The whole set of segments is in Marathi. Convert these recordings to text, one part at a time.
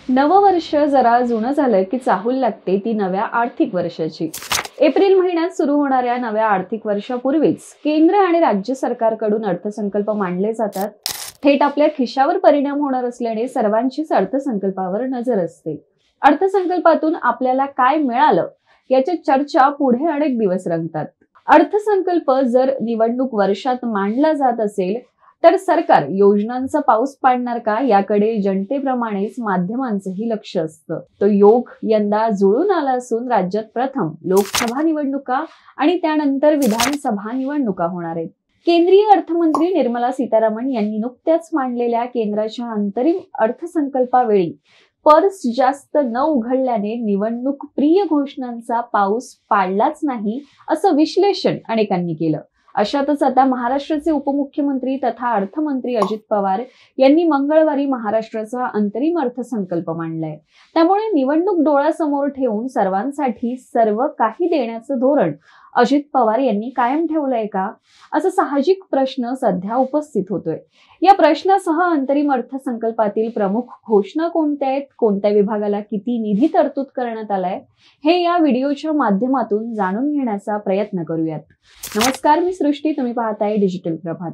नववर्ष जरा जुनं झालं की चाहूल लागते ती नव्या आर्थिक वर्षाची। एप्रिल महिन्यात सुरू होणाऱ्या नव्या आर्थिक वर्षापूर्वीच केंद्र आणि राज्य सरकारकडून अर्थसंकल्प मांडले जातात। थेट आपल्या खिशावर परिणाम होणार असल्याने सर्वांचीच अर्थसंकल्पावर नजर असते। अर्थसंकल्पातून आपल्याला काय मिळालं याची चर्चा पुढे अनेक दिवस रंगतात। अर्थसंकल्प जर निवडणूक वर्षात मांडला जात असेल तर सरकार योजनांचा पाऊस पाडणार का याकडे जनतेप्रमाणेच माध्यमांचंही लक्ष असतं। तो योग यंदा जुळून आला असून राज्यात प्रथम लोकसभा निवडणुका आणि त्यानंतर विधानसभा निवडणुका होणार आहेत। केंद्रीय अर्थमंत्री निर्मला सीतारामन यांनी नुकत्याच मांडलेल्या केंद्राच्या अंतरिम अर्थसंकल्पावेळी पर्स जास्त न उघडल्याने निवडणूक प्रिय घोषणांचा पाऊस पाडलाच नाही असं विश्लेषण अनेकांनी केलं। अशातच आता महाराष्ट्राचे उपमुख्यमंत्री तथा अर्थमंत्री अजित पवार यांनी मंगळवारी महाराष्ट्राचा अंतरिम अर्थसंकल्प मांडलाय। त्यामुळे निवडणूक डोळ्यासमोर ठेवून सर्वांसाठी सर्व काही देण्याचं धोरण अजित पवार यांनी कायम ठेवलंय का, असा साहजिक प्रश्न सध्या उपस्थित होतोय। या प्रश्नासह अंतरिम अर्थसंकल्पातील प्रमुख घोषणा कोणत्या आहेत, कोणत्या विभागाला किती निधी तरतूद करण्यात आलाय, हे या व्हिडिओच्या माध्यमातून जाणून घेण्याचा प्रयत्न करूयात। नमस्कार, मी सृष्टी, तुम्ही पाहताय डिजिटल प्रभात।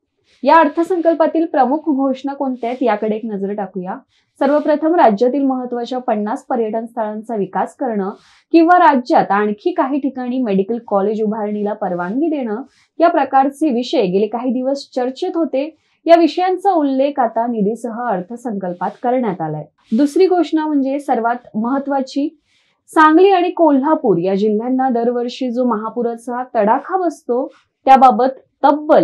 या अर्थसंकल्पातील प्रमुख घोषणा कोणत्या आहेत याकडे एक नजर टाकूया। सर्वप्रथम राज्यातील महत्त्वाच्या 50 पर्यटन स्थळांचा विकास करणं किंवा राज्यात आणखी काही ठिकाणी मेडिकल कॉलेज उभारणीला परवानगी देणं या प्रकारचे विषय गेले काही दिवस चर्चेत होते। या विषयांचा उल्लेख आता निधीसह अर्थसंकल्पात करण्यात आलाय। दुसरी घोषणा म्हणजे सर्वात महत्त्वाची, सांगली आणि कोल्हापूर या जिल्ह्यांना दरवर्षी जो महापुराचा तडाखा बसतो त्याबाबत तब्बल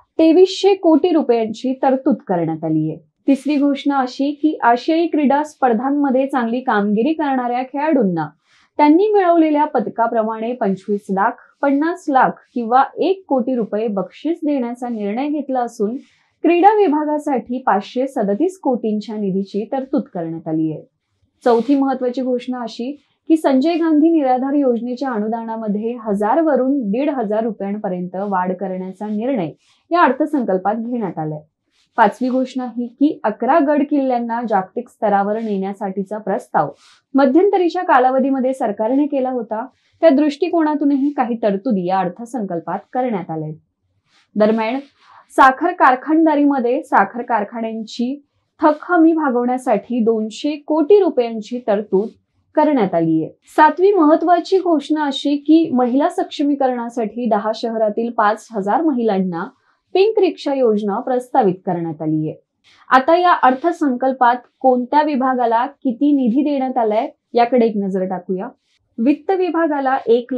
2300 कोटी रुपयांची तरतूद करण्यात आली आहे। तिसरी घोषणा अशी की आशियाई क्रीडा स्पर्धांमध्ये चांगली कामगिरी करणाऱ्या खेळाडूंना त्यांनी मिळवलेल्या पदकाप्रमाणे 25 लाख, 50 लाख किंवा 1 कोटी रुपये बक्षीस देण्याचा निर्णय घेतला असून क्रीडा विभागासाठी 537 कोटींच्या निधीची तरतूद करण्यात आली आहे। चौथी महत्त्वाची घोषणा अशी की संजय गांधी निराधार योजनेच्या अनुदानामध्ये 1000 वरून 1500 रुपयांपर्यंत वाढ करण्याचा निर्णय या अर्थसंकल्पात घेण्यात आलाय। पाचवी घोषणा ही की 11 गड किल्ल्यांना जागतिक स्तरावर नेण्यासाठीचा प्रस्ताव मध्यंतरीच्या कालावधीमध्ये सरकारने केला होता, त्या दृष्टिकोनातूनही काही तरतुदी या अर्थसंकल्पात करण्यात आल्या। दरम्यान साखर कारखानदारीमध्ये साखर कारखान्यांची थक हमी भागवण्यासाठी 200 कोटी रुपयांची तरतूद करण्यात आली आहे। सातवी महत्त्वाची घोषणा अशी की महिला सक्षमीकरणासाठी 10 शहरातील 5000 महिलांना पिंक रिक्षा योजना प्रस्तावित करण्यात आली आहे। आता या अर्थसंकल्पात कोणत्या विभागाला किती निधी देण्यात आलाय याकडे एक नजर टाकूया। वित्त विभागाला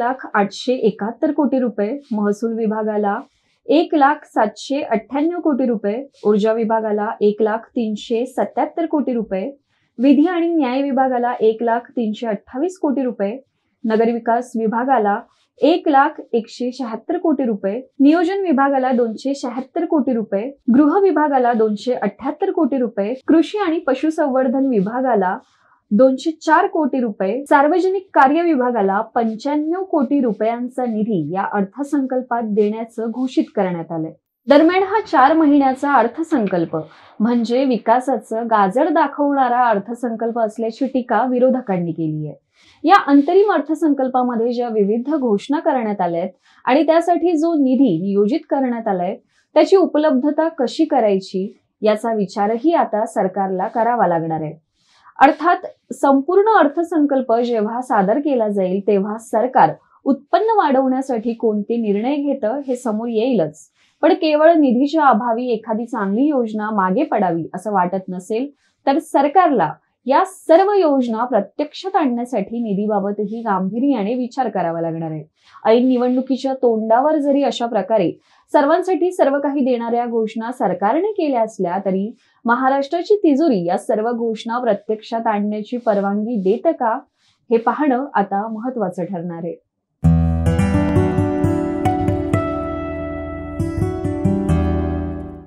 1,871 कोटी रुपये, महसूल विभागाला 1,798 कोटी रुपये, ऊर्जा विभागाला 1,377 कोटी रुपये, विधी आणि न्याय विभागाला 1,328 कोटी रुपये, नगर विकास विभागाला 1,176 कोटी रुपये, नियोजन विभागाला 276 कोटी रुपये, गृह विभागाला 278 कोटी रुपये, कृषी आणि पशुसंवर्धन विभागाला 204 कोटी रुपये, सार्वजनिक कार्य विभागाला 95 कोटी रुपयांचा निधी या अर्थसंकल्पात देण्याचं घोषित करण्यात आलंय। दरम्यान हा 4 महिन्याचा अर्थसंकल्प म्हणजे विकासाचं गाजर दाखवणारा अर्थसंकल्प असल्याची टीका विरोधकांनी केली आहे। या अंतरिम अर्थसंकल्पामध्ये ज्या विविध घोषणा करण्यात आल्यात आणि त्यासाठी जो निधी नियोजित करण्यात आलाय त्याची उपलब्धता कशी करायची याचा विचारही आता सरकारला करावा लागणार आहे। अर्थात संपूर्ण अर्थसंकल्प जेव्हा सादर केला जाईल तेव्हा सरकार उत्पन्न वाढवण्यासाठी कोणते निर्णय घेतं हे समोर येईलच, पण केवळ निधीच्या अभावी एखादी चांगली योजना मागे पडावी असं वाटत नसेल तर सरकारला या सर्व योजना प्रत्यक्षात आणण्यासाठी निधीबाबतही गांभीर्याने विचार करावा लागणार आहे। ऐन निवडणुकीच्या तोंडावर जरी अशा प्रकारे सर्वांसाठी सर्व काही देणाऱ्या घोषणा सरकारने केल्या असल्या तरी महाराष्ट्राची तिजोरी या सर्व घोषणा प्रत्यक्षात आणण्याची परवानगी देतं का हे पाहणं आता महत्त्वाचं ठरणार आहे।